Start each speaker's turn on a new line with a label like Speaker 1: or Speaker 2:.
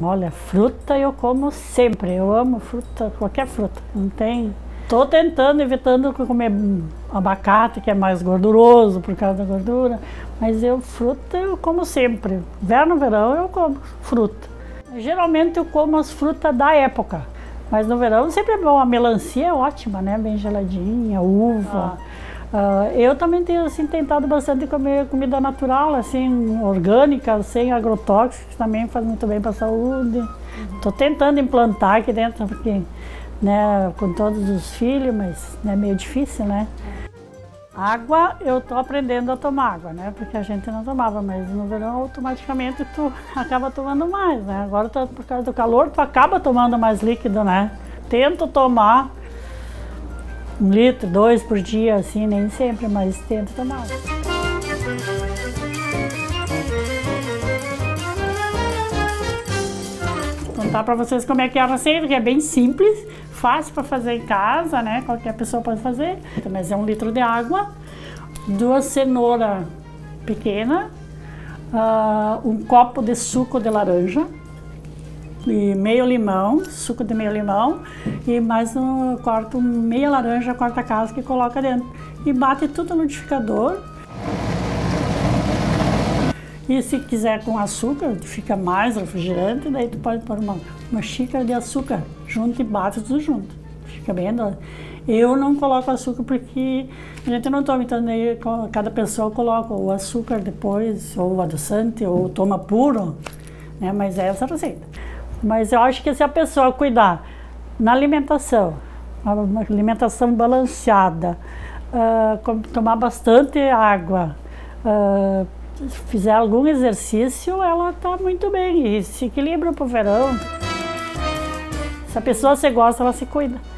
Speaker 1: Olha, fruta eu como sempre, eu amo fruta, qualquer fruta, não tem... Tô tentando, evitando comer abacate, que é mais gorduroso por causa da gordura, mas fruta eu como sempre. Inverno, verão eu como fruta. Geralmente eu como as frutas da época, mas no verão sempre é bom, a melancia é ótima, né? Bem geladinha, uva. Eu também tenho assim, tentado bastante comer comida natural, assim, orgânica, sem agrotóxicos, que também faz muito bem para a saúde. Tô tentando implantar aqui dentro, porque... né, com todos os filhos, mas é meio difícil, né? Água, eu tô aprendendo a tomar água, né? Porque a gente não tomava, mas no verão automaticamente tu acaba tomando mais, né? Agora por causa do calor, tu acaba tomando mais líquido, né? Tento tomar 1 litro, 2 por dia, assim, nem sempre, mas tento tomar. Vou contar para vocês como é que é a receita, que é bem simples, fácil para fazer em casa, né? Qualquer pessoa pode fazer. Mas é 1 litro de água, 2 cenouras pequenas, 1 copo de suco de laranja e meio limão, suco de meio limão, e mais corto meia laranja, corta a casca e coloca dentro. E bate tudo no liquidificador. E se quiser com açúcar, fica mais refrigerante, daí tu pode pôr uma xícara de açúcar junto e bate tudo junto. Fica bem doce. Eu não coloco açúcar porque a gente não toma, então daí cada pessoa coloca o açúcar depois, ou o adoçante, ou toma puro, né? Mas é essa a receita. Mas eu acho que se a pessoa cuidar na alimentação, uma alimentação balanceada, tomar bastante água, fizer algum exercício, ela está muito bem e se equilibra para o verão. Se a pessoa se gosta, ela se cuida.